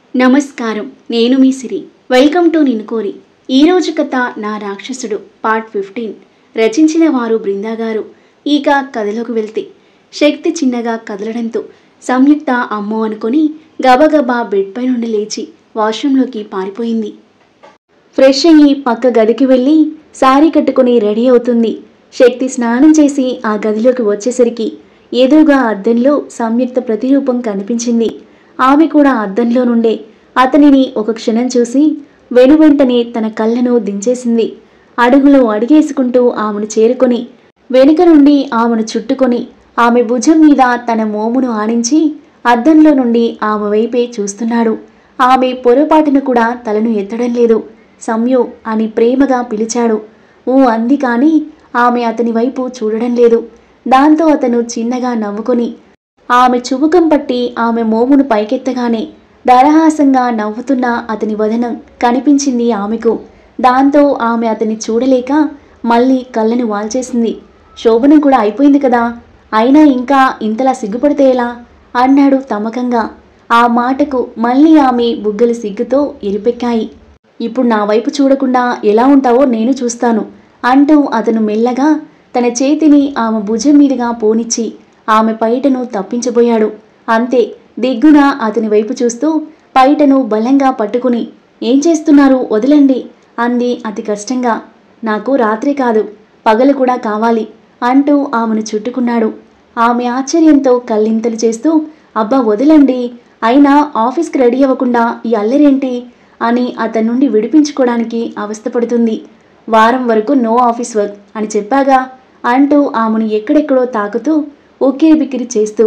నమస్కారం. నేను మీ సిరి. Welcome to Ninnu Kori. ఈరోజు కథ నా రాక్షసుడు పార్ట్ 15. రచించిన వారు బృందా గారు. ఇక కథలోకి వెళ్తే శక్తి చిన్నగా కదలడంతో సంయుక్త అమ్మో అనుకొని గబగబా బెడ్ పై నుండి లేచి వాష్రూంలోకి పారిపోయింది. ఫ్రెష్ అయ్యి పక్క గదికి వెళ్ళి సారీ కట్టుకుని రెడీ అవుతుంది. శక్తి స్నానం చేసి ఆ గదిలోకి వచ్చేసరికి ఎదురుగా అద్దంలో సంయుక్త ప్రతిరూపం కనిపించింది. ఆమె కూడా అద్దంలో నుండే అతనిని ఒక క్షణం చూసి వెనువెంటనే తన కళ్ళను దించేసింది. అడుగులో అడిగేసుకుంటూ ఆమెను చేరుకొని వెనుక నుండి ఆమెను చుట్టుకొని ఆమె భుజం మీద తన మోమును ఆనించి అద్దంలో నుండి ఆమె వైపే చూస్తున్నాడు. ఆమె పొరపాటును కూడా తలను ఎత్తడం లేదు. సంయు అని ప్రేమగా పిలిచాడు. అంది కానీ ఆమె అతని వైపు చూడడం లేదు. దాంతో అతను చిన్నగా నవ్వుకొని ఆమె చుబుకం పట్టి ఆమె మోమును పైకెత్తగానే దరహాసంగా నవ్వుతున్న అతని వదనం కనిపించింది ఆమెకు. దాంతో ఆమె అతన్ని చూడలేక మళ్ళీ కళ్ళను వాల్చేసింది. శోభనం కూడా అయిపోయింది కదా, అయినా ఇంకా ఇంతలా సిగ్గుపడితే ఎలా అన్నాడు తమకంగా. ఆ మాటకు మళ్ళీ ఆమె బుగ్గలు సిగ్గుతో ఎరిపెక్కాయి. ఇప్పుడు నా వైపు చూడకుండా ఎలా ఉంటావో నేను చూస్తాను అంటూ అతను మెల్లగా తన చేతిని ఆమె భుజం మీదుగా పోనిచ్చి ఆమె పైటను తప్పించబోయాడు. అంతే, దిగ్గున అతని వైపు చూస్తూ పైటను బలంగా పట్టుకుని ఏం చేస్తున్నారు, వదలండి అంది అతి కష్టంగా. నాకు రాత్రి కాదు పగలు కూడా కావాలి అంటూ ఆమెను చుట్టుకున్నాడు. ఆమె ఆశ్చర్యంతో కళ్ళింతలు చేస్తూ అబ్బా వదలండి, అయినా ఆఫీస్కి రెడీ అవ్వకుండా ఈ అల్లరేంటి అని అతని నుండి విడిపించుకోవడానికి అవస్థపడుతుంది. వారం వరకు నో ఆఫీస్ వర్క్ అని చెప్పాగా అంటూ ఆమెను ఎక్కడెక్కడో తాకుతూ ఉక్కిరి బిక్కిరి చేస్తూ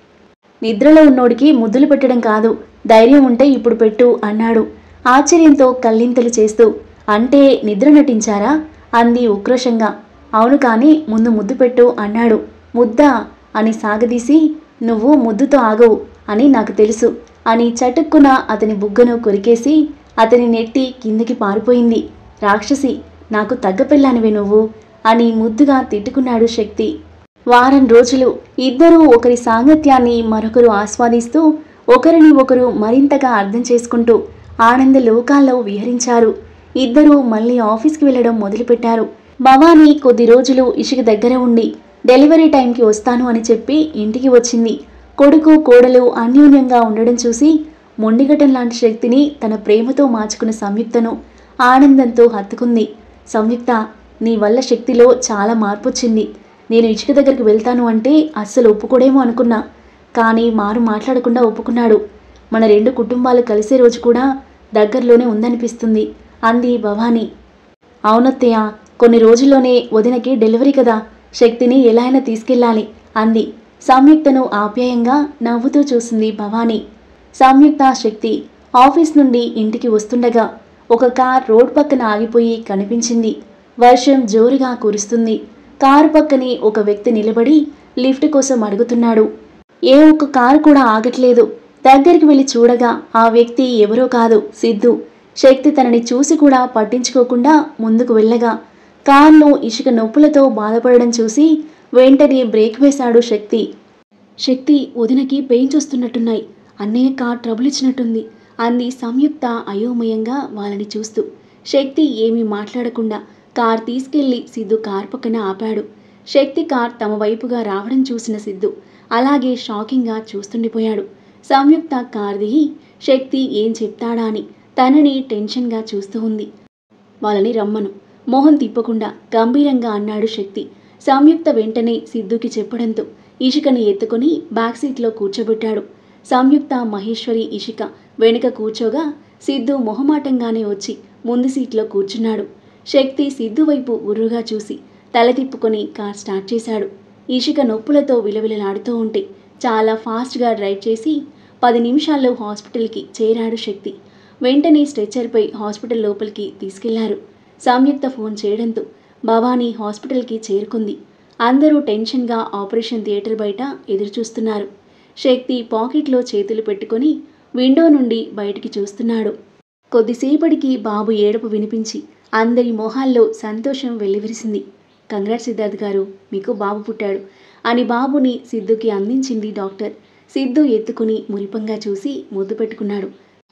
నిద్రలో ఉన్నోడికి ముద్దులు పెట్టడం కాదు, ధైర్యం ఉంటే ఇప్పుడు పెట్టు అన్నాడు ఆశ్చర్యంతో కళ్ళింతలు చేస్తూ. అంటే నిద్ర నటించారా అంది ఉక్రోషంగా. అవును కానీ ముందు ముద్దు పెట్టు అన్నాడు. ముద్దా అని సాగదీసి నువ్వు ముద్దుతో ఆగవు అని నాకు తెలుసు అని చటుక్కున అతని బుగ్గను కొరికేసి అతని నెట్టి కిందకి పారిపోయింది. రాక్షసి, నాకు తగ్గపిల్లానివే నువ్వు అని ముద్దుగా తిట్టుకున్నాడు శక్తి. వారం రోజులు ఇద్దరూ ఒకరి సాంగత్యాన్ని మరొకరు ఆస్వాదిస్తూ ఒకరిని ఒకరు మరింతగా అర్థం చేసుకుంటూ ఆనంద లోకాల్లో విహరించారు. ఇద్దరూ మళ్ళీ ఆఫీస్కి వెళ్ళడం మొదలుపెట్టారు. భవానీ కొద్ది రోజులు ఇషిక దగ్గర ఉండి డెలివరీ టైంకి వస్తాను అని చెప్పి ఇంటికి వచ్చింది. కొడుకు కోడలు అన్యోన్యంగా ఉండడం చూసి మొండిగటం లాంటి శక్తిని తన ప్రేమతో మార్చుకున్న సంయుక్తను ఆనందంతో హత్తుకుంది. సంయుక్త, నీ వల్ల శక్తిలో చాలా మార్పు వచ్చింది. నేను ఇషిక దగ్గరికి వెళ్తాను అంటే అస్సలు ఒప్పుకోడేమో అనుకున్నా, కానీ మారు మాట్లాడకుండా ఒప్పుకున్నాడు. మన రెండు కుటుంబాలు కలిసే రోజు కూడా దగ్గరలోనే ఉందనిపిస్తుంది అంది భవానీ. అవునత్తయ్య, కొన్ని రోజుల్లోనే వదినకి డెలివరీ కదా, శక్తిని ఎలా అయినా తీసుకెళ్ళాలి అంది. సంయుక్తను ఆప్యాయంగా నవ్వుతూ చూసింది భవానీ. సంయుక్త శక్తి ఆఫీస్ నుండి ఇంటికి వస్తుండగా ఒక కార్ రోడ్ పక్కన ఆగిపోయి కనిపించింది. వర్షం జోరుగా కురుస్తుంది. కారు పక్కనే ఒక వ్యక్తి నిలబడి లిఫ్ట్ కోసం అడుగుతున్నాడు. ఏ ఒక్క కారు కూడా ఆగట్లేదు. దగ్గరికి వెళ్ళి చూడగా ఆ వ్యక్తి ఎవరో కాదు, సిద్ధు. శక్తి తనని చూసి కూడా పట్టించుకోకుండా ముందుకు వెళ్ళగా కారులో ఇషిక నొప్పులతో బాధపడడం చూసి వెంటనే బ్రేక్ వేశాడు శక్తి. శక్తి, వదినకి పెయిన్స్ వస్తున్నట్టున్నాయి, అన్నయ్య కార్ ట్రబుల్ ఇచ్చినట్టుంది అంది సంయుక్త అయోమయంగా వాళ్ళని చూస్తూ. శక్తి ఏమీ మాట్లాడకుండా కార్ తీసుకెళ్లి సిద్ధు కార్ పక్కన ఆపాడు. శక్తి కార్ తమ వైపుగా రావడం చూసిన సిద్ధు అలాగే షాకింగ్గా చూస్తుండిపోయాడు. సంయుక్త కార్ దిగి శక్తి ఏం చెప్తాడా అని తనని టెన్షన్గా చూస్తూ ఉంది. వాళ్ళని రమ్మను, మోహన్ తిప్పకుండా గంభీరంగా అన్నాడు శక్తి. సంయుక్త వెంటనే సిద్ధుకి చెప్పడంతో ఇషికని ఎత్తుకొని బ్యాక్ సీట్లో కూర్చోబెట్టాడు. సంయుక్త, మహేశ్వరి, ఇషిక వెనుక కూర్చోగా సిద్ధు మొహమాటంగానే వచ్చి ముందు సీట్లో కూర్చున్నాడు. శక్తి సిద్ధు వైపు ఉర్రుగా చూసి తల తిప్పుకొని కార్ స్టార్ట్ చేశాడు. ఇషిక నొప్పులతో విలవిలలాడుతూ ఉంటే చాలా ఫాస్ట్గా డ్రైవ్ చేసి 10 నిమిషాల్లో హాస్పిటల్కి చేరాడు శక్తి. వెంటనే స్ట్రెచ్చర్పై హాస్పిటల్ లోపలికి తీసుకెళ్లారు. సంయుక్త ఫోన్ చేయడంతో భవానీ హాస్పిటల్కి చేరుకుంది. అందరూ టెన్షన్గా ఆపరేషన్ థియేటర్ బయట ఎదురుచూస్తున్నారు. శక్తి పాకెట్లో చేతులు పెట్టుకొని విండో నుండి బయటికి చూస్తున్నాడు. కొద్దిసేపటికి బాబు ఏడుపు వినిపించి అందరి మొహాల్లో సంతోషం వెల్లివిరిసింది. కంగ్రాట్స్ సిద్ధార్థ్ గారు, మీకు బాబు పుట్టాడు అని బాబుని సిద్ధుకి అందించింది డాక్టర్. సిద్ధు ఎత్తుకుని మురిపంగా చూసి ముద్దు పెట్టుకున్నాడు.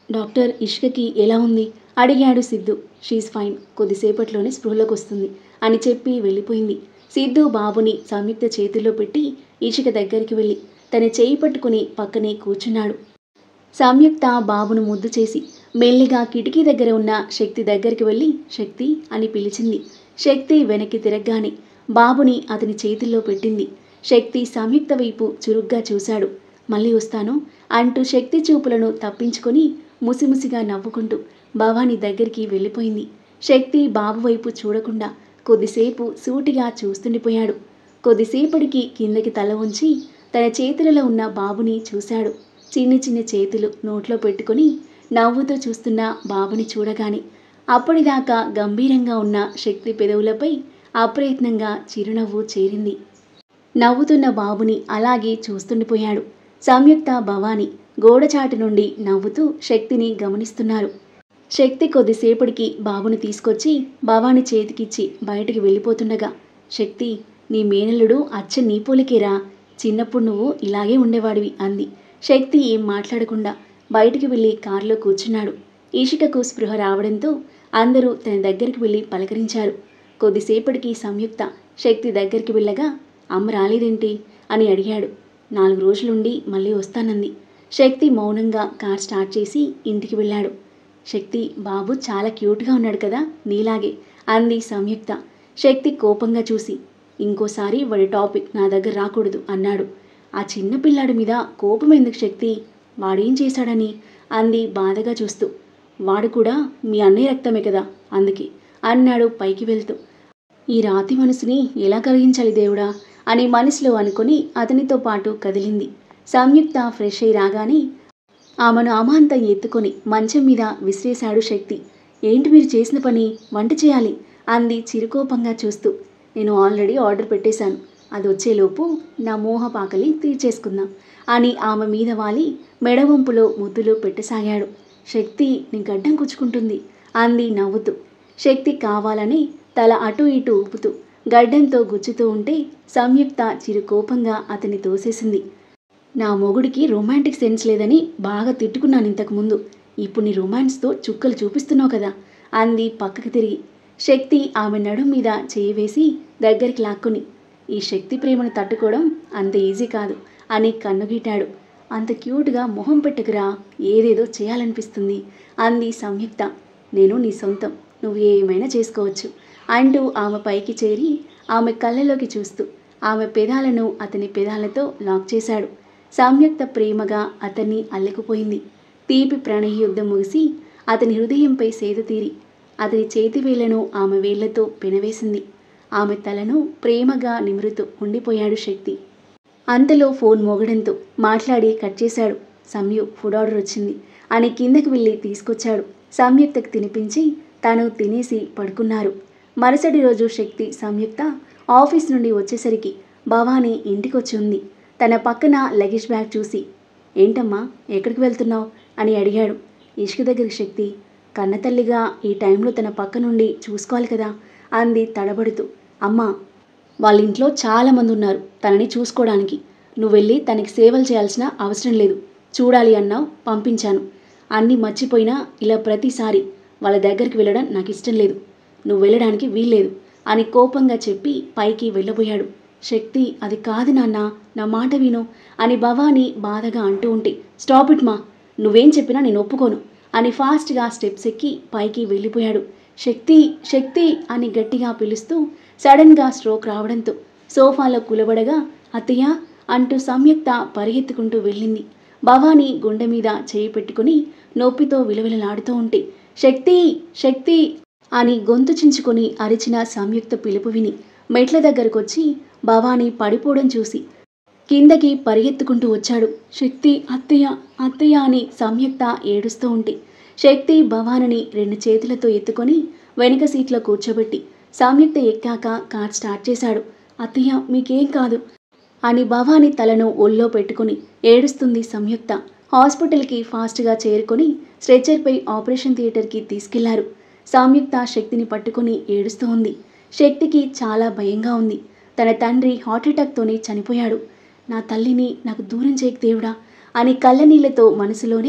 డాక్టర్ ఇష్కకి ఎలా ఉంది అడిగాడు సిద్ధు. షీస్ ఫైన్, కొద్దిసేపట్లోనే స్పృహలోకి వస్తుంది అని చెప్పి వెళ్ళిపోయింది. సిద్ధు బాబుని సంయుక్త చేతుల్లో పెట్టి ఇషిక దగ్గరికి వెళ్ళి తన చేయి పట్టుకుని పక్కనే కూర్చున్నాడు. సంయుక్త బాబును ముద్దు చేసి మెల్లిగా కిటికీ దగ్గర ఉన్న శక్తి దగ్గరికి వెళ్ళి శక్తి అని పిలిచింది. శక్తి వెనక్కి తిరగగానే బాబుని అతని చేతుల్లో పెట్టింది. శక్తి సంయుక్త వైపు చురుగ్గా చూశాడు. మళ్ళీ వస్తాను అంటూ శక్తి చూపులను తప్పించుకొని ముసిముసిగా నవ్వుకుంటూ భవాని దగ్గరికి వెళ్ళిపోయింది. శక్తి బాబు వైపు చూడకుండా కొద్దిసేపు సూటిగా చూస్తుండిపోయాడు. కొద్దిసేపటికి కిందకి తల ఉంచి తన చేతులలో ఉన్న బాబుని చూశాడు. చిన్ని చిన్ని చేతులు నోట్లో పెట్టుకుని నవ్వుతూ చూస్తున్న బాబుని చూడగానే అప్పటిదాకా గంభీరంగా ఉన్న శక్తి పెదవులపై అప్రయత్నంగా చిరునవ్వు చేరింది. నవ్వుతున్న బాబుని అలాగే చూస్తుండిపోయాడు. సంయుక్త భవాని గోడచాటు నుండి నవ్వుతూ శక్తిని గమనిస్తున్నారు. శక్తి కొద్దిసేపటికి బాబుని తీసుకొచ్చి భవాని చేతికిచ్చి బయటికి వెళ్ళిపోతుండగా శక్తి, నీ మేనల్లుడు అచ్చ నీ పోలికేరా, చిన్నప్పుడు నువ్వు ఇలాగే ఉండేవాడివి అంది. శక్తి ఏం మాట్లాడకుండా బయటికి వెళ్ళి కారులో కూర్చున్నాడు. ఈషికకు స్పృహ రావడంతో అందరూ తన దగ్గరికి వెళ్ళి పలకరించారు. కొద్దిసేపటికి సంయుక్త శక్తి దగ్గరికి వెళ్ళగా అమ్మ రాలేదేంటి అని అడిగాడు. 4 రోజులుండి మళ్ళీ వస్తానంది. శక్తి మౌనంగా కార్ స్టార్ట్ చేసి ఇంటికి వెళ్ళాడు. శక్తి, బాబు చాలా క్యూట్గా ఉన్నాడు కదా నీలాగే అంది సంయుక్త. శక్తి కోపంగా చూసి ఇంకోసారి వాడి టాపిక్ నా దగ్గర రాకూడదు అన్నాడు. ఆ చిన్న పిల్లాడి మీద కోపం ఎందుకు శక్తి, వాడేం చేశాడని అంది బాధగా చూస్తూ. వాడు కూడా మీ అన్నయ్య రక్తమే కదా అందుకే అన్నాడు పైకి వెళ్తూ. ఈ రాతి మనసుని ఎలా కలిగించాలి దేవుడా అని మనసులో అనుకుని అతనితో పాటు కదిలింది. సంయుక్త ఫ్రెష్ అయి రాగానే ఆమెను అమాంతం ఎత్తుకొని మంచం మీద విసిరేశాడు శక్తి. ఏంటి మీరు చేసిన పని, వంట చేయాలి అంది చిరుకోపంగా చూస్తూ. నేను ఆల్రెడీ ఆర్డర్ పెట్టేశాను, అది వచ్చేలోపు నా మోహపాకలి తీర్చేసుకుందాం అని ఆమె మీద వాలి మెడవంపులో ముద్దులు పెట్టసాగాడు. శక్తి నీ గడ్డం కుచ్చుకుంటుంది అంది నవ్వుతూ. శక్తి కావాలని తల అటు ఇటు ఊపుతూ గడ్డంతో గుచ్చుతూ ఉంటే సంయుక్త చిరుకోపంగా అతన్ని తోసేసింది. నా మొగుడికి రొమాంటిక్ సెన్స్ లేదని బాగా తిట్టుకున్నాను ఇంతకుముందు, ఇప్పుడు నీ రొమాన్స్తో చుక్కలు చూపిస్తున్నావు కదా అంది పక్కకి తిరిగి. శక్తి ఆమె నడుం మీద చేయి వేసి దగ్గరికి లాక్కుని ఈ శక్తి ప్రేమను తట్టుకోవడం అంత ఈజీ కాదు అని కన్నుగీటాడు. అంత క్యూట్గా మొహం పెట్టుకురా, ఏదేదో చేయాలనిపిస్తుంది అంది సంయుక్త. నేను నీ సొంతం, నువ్వు ఏమైనా చేసుకోవచ్చు అంటూ ఆమె పైకి చేరి ఆమె కళ్ళలోకి చూస్తూ ఆమె పెదాలను అతని పెదాలతో లాక్ చేశాడు. సంయుక్త ప్రేమగా అతన్ని అల్లెకుపోయింది. తీపి ప్రణయ యుద్ధం ముగిసి అతని హృదయంపై సేద తీరి అతని చేతివేళ్లను ఆమె వేళ్లతో పెనవేసింది. ఆమె తలను ప్రేమగా నిమురుతూ ఉండిపోయాడు శక్తి. అంతలో ఫోన్ మోగడంతో మాట్లాడి కట్ చేశాడు. సంయు, ఫుడ్ ఆర్డర్ వచ్చింది అని కిందకి వెళ్ళి తీసుకొచ్చాడు. సంయుక్తకు తినిపించి తను తినేసి పడుకున్నారు. మరుసటి రోజు శక్తి సంయుక్త ఆఫీస్ నుండి వచ్చేసరికి భవాని ఇంటికొచ్చి ఉంది. తన పక్కన లగేజ్ బ్యాగ్ చూసి ఏంటమ్మా ఎక్కడికి వెళ్తున్నావు అని అడిగాడు. ఇష్క దగ్గరికి శక్తి, కన్నతల్లిగా ఈ టైంలో తన పక్క నుండి చూసుకోవాలి కదా అంది తడబడుతూ. అమ్మా, వాళ్ళ ఇంట్లో చాలామంది ఉన్నారు తనని చూసుకోవడానికి, నువ్వు వెళ్ళి తనకి సేవలు చేయాల్సిన అవసరం లేదు, చూడాలి అన్నావు పంపించాను, అన్నీ మర్చిపోయినా ఇలా ప్రతిసారి వాళ్ళ దగ్గరికి వెళ్ళడం నాకు ఇష్టం లేదు, నువ్వు వెళ్ళడానికి వీల్లేదు అని కోపంగా చెప్పి పైకి వెళ్ళబోయాడు. శక్తి, అది కాదు నాన్న, నా మాట విను అని భవాని బాధగా అంటూ ఉంటే స్టాప్ ఇట్ మా, నువ్వేం చెప్పినా నేను ఒప్పుకోను అని ఫాస్ట్గా స్టెప్స్ ఎక్కి పైకి వెళ్ళిపోయాడు. శక్తి శక్తి అని గట్టిగా పిలుస్తూ సడన్గా స్ట్రోక్ రావడంతో సోఫాలో కులబడగా అత్తయ్య అంటూ సంయుక్త పరిగెత్తుకుంటూ వెళ్ళింది. భవాని గుండె మీద చేయి పెట్టుకుని నొప్పితో విలవిలలాడుతూ ఉంటే శక్తి శక్తి అని గొంతు చించుకొని అరిచిన సంయుక్త పిలుపు విని మెట్ల దగ్గరకొచ్చి భవాని పడిపోవడం చూసి కిందకి పరిగెత్తుకుంటూ వచ్చాడు. శక్తి అత్తయ్య అత్తయ్య అని సంయుక్త ఏడుస్తూ ఉంటే శక్తి భవానిని 2 చేతులతో ఎత్తుకొని వెనుక సీట్లో కూర్చోబెట్టి సంయుక్త ఎక్కాక కార్ స్టార్ట్ చేశాడు. అత్తయ్య మీకేం కాదు అని భవాని తలను ఒళ్ళో పెట్టుకుని ఏడుస్తుంది సంయుక్త. హాస్పిటల్కి ఫాస్ట్గా చేరుకొని స్ట్రెచర్పై ఆపరేషన్ థియేటర్కి తీసుకెళ్లారు. సంయుక్త శక్తిని పట్టుకుని ఏడుస్తూ ఉంది. శక్తికి చాలా భయంగా ఉంది. తన తండ్రి హార్ట్అటాక్తోనే చనిపోయాడు, నా తల్లిని నాకు దూరం చేయకు దేవుడా అని కళ్ళనీళ్లతో మనసులోనే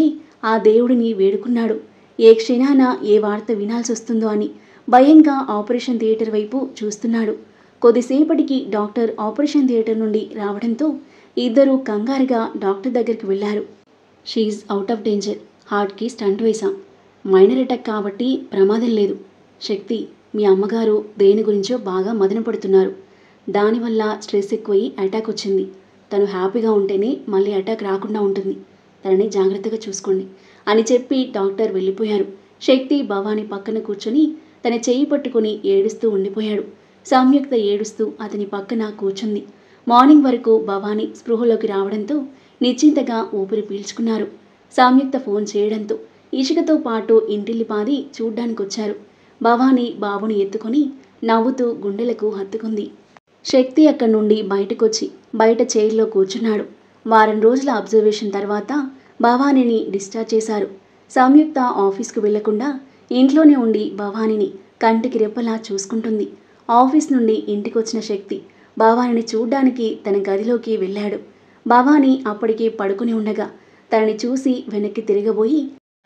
ఆ దేవుడిని వేడుకున్నాడు. ఏ క్షణాన ఏ వార్త వినాల్సి వస్తుందో అని భయంగా ఆపరేషన్ థియేటర్ వైపు చూస్తున్నాడు. కొద్దిసేపటికి డాక్టర్ ఆపరేషన్ థియేటర్ నుండి రావడంతో ఇద్దరూ కంగారుగా డాక్టర్ దగ్గరికి వెళ్ళారు. She's out of danger. హార్ట్కి స్టంట్ వేశాం. మైనర్ అటాక్ కాబట్టి ప్రమాదం లేదు. శక్తి, మీ అమ్మగారు దేని గురించో బాగా మదన పడుతున్నారు. దానివల్ల స్ట్రెస్ ఎక్కువయి అటాక్ వచ్చింది. తను హ్యాపీగా ఉంటేనే మళ్ళీ అటాక్ రాకుండా ఉంటుంది. తనని జాగ్రత్తగా చూసుకోండి అని చెప్పి డాక్టర్ వెళ్ళిపోయారు. శక్తి భవాని పక్కన కూర్చొని తన చెయ్యి పట్టుకుని ఏడుస్తూ ఉండిపోయాడు. సంయుక్త ఏడుస్తూ అతని పక్కన కూర్చుంది. మార్నింగ్ వరకు భవాని స్పృహలోకి రావడంతో నిశ్చింతగా ఊపిరి పీల్చుకున్నారు. సంయుక్త ఫోన్ చేయడంతో ఇషికతో పాటు ఇంటిల్లిపాది చూడ్డానికొచ్చారు. భవాని బాబుని ఎత్తుకొని నవ్వుతూ గుండెలకు హత్తుకుంది. శక్తి అక్కడి నుండి బయటకొచ్చి బయట చైర్లో కూర్చున్నాడు. వారం రోజుల అబ్జర్వేషన్ తర్వాత భవానీని డిశ్చార్జ్ చేశారు. సంయుక్త ఆఫీస్కు వెళ్లకుండా ఇంట్లోనే ఉండి భవానీని కంటికి రెప్పలా చూసుకుంటుంది. ఆఫీస్ నుండి ఇంటికొచ్చిన శక్తి భవానీని చూడ్డానికి తన గదిలోకి వెళ్ళాడు. భవానీ అప్పటికే పడుకుని ఉండగా తనని చూసి వెనక్కి తిరగబోయి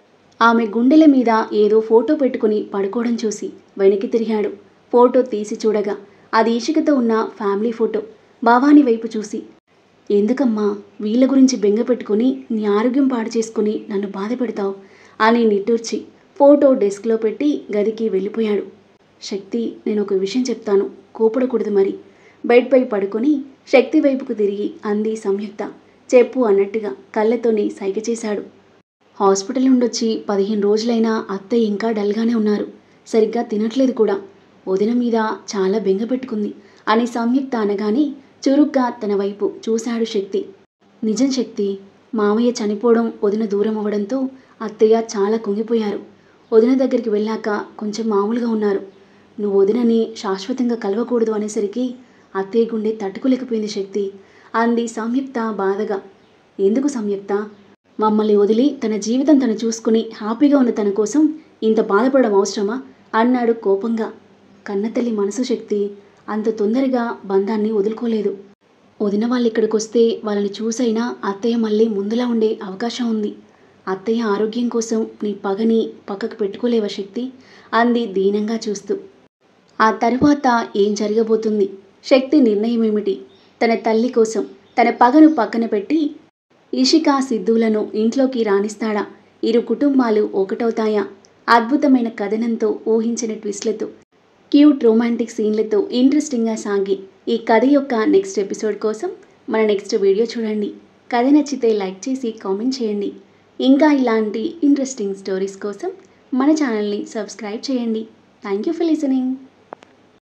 ఆమె గుండెల మీద ఏదో ఫోటో పెట్టుకుని పడుకోవడం చూసి వెనక్కి తిరిగాడు. ఫోటో తీసి చూడగా అది ఇషికతో ఉన్న ఫ్యామిలీ ఫోటో. భవానీ వైపు చూసి, ఎందుకమ్మా వీళ్ళ గురించి బెంగ పెట్టుకుని నీ ఆరోగ్యం పాడు చేసుకుని నన్ను బాధ పెడతావు అని నిట్టూర్చి ఫోటో డెస్క్లో పెట్టి గదికి వెళ్ళిపోయాడు. శక్తి, నేను ఒక విషయం చెప్తాను, కోపడకూడదు మరి. బెడ్పై పడుకొని శక్తి వైపుకు తిరిగి అంది సంయుక్త. చెప్పు అన్నట్టుగా కళ్ళతోని సైగ చేశాడు. హాస్పిటల్ నుండొచ్చి 15 రోజులైనా అత్తయ్య ఇంకా డల్గానే ఉన్నారు. సరిగ్గా తినట్లేదు కూడా. వదిన మీద చాలా బెంగ పెట్టుకుంది అని సంయుక్త అనగానే చురుగ్గా తన వైపు చూశాడు శక్తి. నిజం శక్తి, మామయ్య చనిపోవడం, వదిన దూరం అవ్వడంతో అత్తయ్య చాలా కుంగిపోయారు. వదిన దగ్గరికి వెళ్ళాక కొంచెం మామూలుగా ఉన్నారు. నువ్వు వదినని శాశ్వతంగా కలవకూడదు అనేసరికి అత్తయ్య గుండె తట్టుకోలేకపోయింది శక్తి అంది సంయుక్త బాధగా. ఎందుకు సంయుక్త? మమ్మల్ని వదిలి తన జీవితం తను చూసుకుని హ్యాపీగా ఉన్న తన కోసం ఇంత బాధపడడం అవసరమా అన్నాడు కోపంగా. కన్నతల్లి మనసు శక్తి అంత తొందరగా బంధాన్ని వదులుకోలేదు. వదిన వాళ్ళు ఇక్కడికి వస్తే వాళ్ళని చూసైనా అత్తయ్య మళ్ళీ ముందులా ఉండే అవకాశం ఉంది. అత్తయ్య ఆరోగ్యం కోసం నీ పగని పక్కకు పెట్టుకోలేవా శక్తి అంది దీనంగా చూస్తూ. ఆ తరువాత ఏం జరగబోతుంది? శక్తి నిర్ణయం ఏమిటి? తన తల్లి కోసం తన పగను పక్కన పెట్టి ఇషిక సిద్ధులను ఇంట్లోకి రాణిస్తాడా? ఇరు కుటుంబాలు ఒకటవుతాయా? అద్భుతమైన కథనంతో ఊహించిన ట్విస్ట్లతో క్యూట్ రొమాంటిక్ సీన్లతో ఇంట్రెస్టింగ్గా సాగి ఈ కథ యొక్క నెక్స్ట్ ఎపిసోడ్ కోసం మన నెక్స్ట్ వీడియో చూడండి. కథ నచ్చితే లైక్ చేసి కామెంట్ చేయండి. ఇంకా ఇలాంటి ఇంట్రెస్టింగ్ స్టోరీస్ కోసం మన ఛానల్ని సబ్స్క్రైబ్ చేయండి. Thank you for listening.